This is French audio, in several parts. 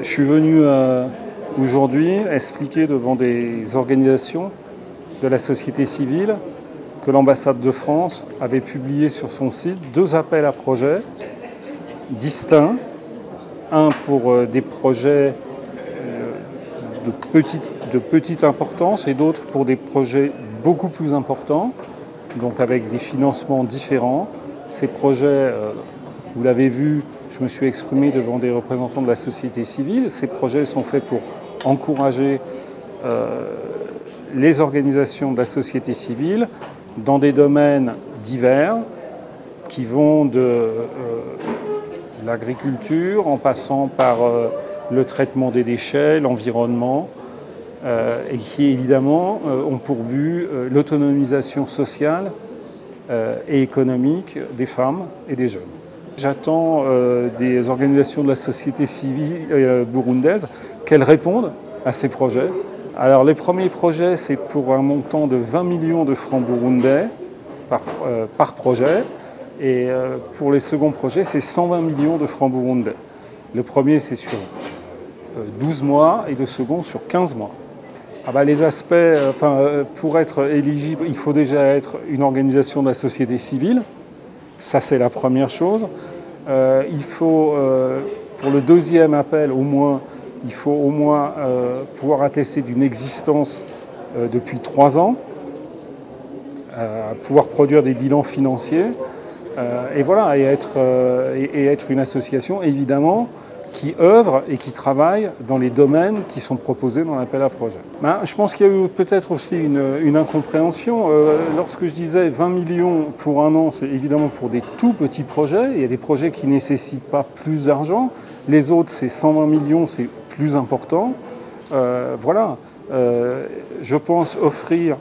Je suis venu aujourd'hui expliquer devant des organisations de la société civile que l'ambassade de France avait publié sur son site 2 appels à projets distincts. Un pour des projets de petite importance et d'autres pour des projets beaucoup plus importants, donc avec des financements différents. Ces projets, vous l'avez vu, je me suis exprimé devant des représentants de la société civile. Ces projets sont faits pour encourager les organisations de la société civile dans des domaines divers qui vont de l'agriculture en passant par le traitement des déchets, l'environnement, et qui évidemment ont pour but l'autonomisation sociale et économique des femmes et des jeunes. J'attends des organisations de la société civile burundaise qu'elles répondent à ces projets. Alors les premiers projets, c'est pour un montant de 20 millions de francs burundais par projet. Et pour les seconds projets, c'est 120 millions de francs burundais. Le premier, c'est sur 12 mois et le second sur 15 mois. Ah bah, les aspects, pour être éligible, il faut déjà être une organisation de la société civile. Ça, c'est la première chose. Il faut, pour le deuxième appel, il faut au moins pouvoir attester d'une existence depuis 3 ans, pouvoir produire des bilans financiers, et voilà, et être une association, évidemment, qui œuvre et qui travaille dans les domaines qui sont proposés dans l'appel à projet. Je pense qu'il y a eu peut-être aussi une incompréhension. Lorsque je disais 20 millions pour un an, c'est évidemment pour des tout petits projets. Il y a des projets qui ne nécessitent pas plus d'argent. Les autres, c'est 120 millions, c'est plus important. Voilà. Je pense offrir,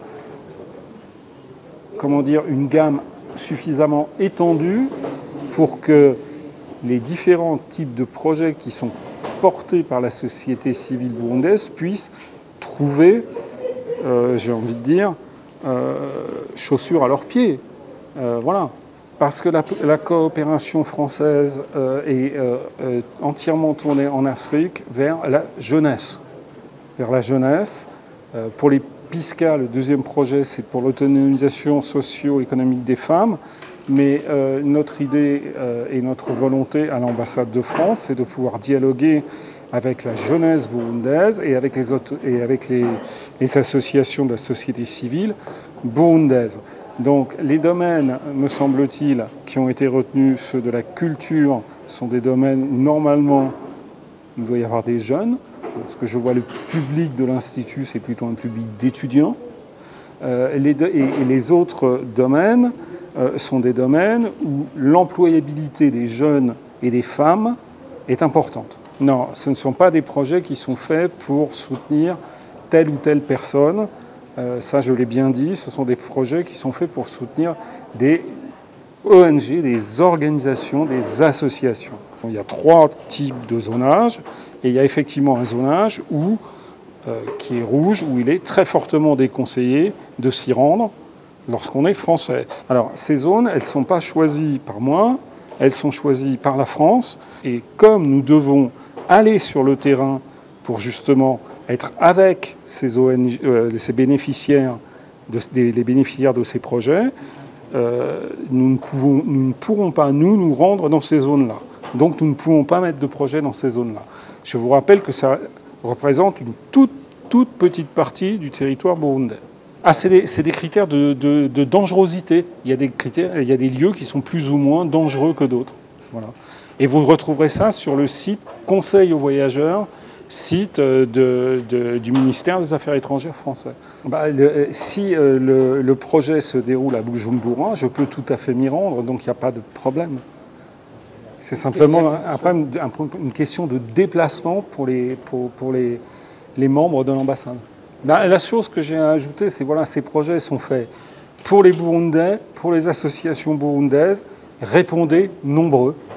une gamme suffisamment étendue pour que les différents types de projets qui sont portés par la société civile burundaise puissent trouver, j'ai envie de dire, chaussures à leurs pieds. Voilà. Parce que la coopération française est entièrement tournée en Afrique vers la jeunesse. Pour les PISCA, le deuxième projet, c'est pour l'autonomisation socio-économique des femmes. Mais notre idée et notre volonté à l'ambassade de France, c'est de pouvoir dialoguer avec la jeunesse burundaise et avec les associations de la société civile burundaise. Donc les domaines, me semble-t-il, qui ont été retenus, ceux de la culture, sont des domaines où normalement il doit y avoir des jeunes. Parce que je vois le public de l'Institut, c'est plutôt un public d'étudiants. Et les autres domaines sont des domaines où l'employabilité des jeunes et des femmes est importante. Non, ce ne sont pas des projets qui sont faits pour soutenir telle ou telle personne. Ça, je l'ai bien dit, ce sont des projets qui sont faits pour soutenir des ONG, des organisations, des associations. Il y a 3 types de zonage, et il y a effectivement un zonage qui est rouge, où il est très fortement déconseillé de s'y rendre lorsqu'on est français. Alors, ces zones, elles ne sont pas choisies par moi, elles sont choisies par la France. Et comme nous devons aller sur le terrain pour justement être avec ces ONG, ces bénéficiaires, les bénéficiaires de ces projets, nous ne pourrons pas, nous rendre dans ces zones-là. Donc, nous ne pouvons pas mettre de projet dans ces zones-là. Je vous rappelle que ça représente une toute petite partie du territoire burundais. Ah, c'est des critères de dangerosité. Il y a des lieux qui sont plus ou moins dangereux que d'autres. Voilà. Et vous retrouverez ça sur le site Conseil aux voyageurs, site du ministère des Affaires étrangères français. Si le projet se déroule à Bujumbura, je peux tout à fait m'y rendre, donc il n'y a pas de problème. C'est simplement une question de déplacement pour les membres de l'ambassade. La chose que j'ai à ajouter, c'est que ces projets sont faits pour les Burundais, pour les associations burundaises. Répondez nombreux.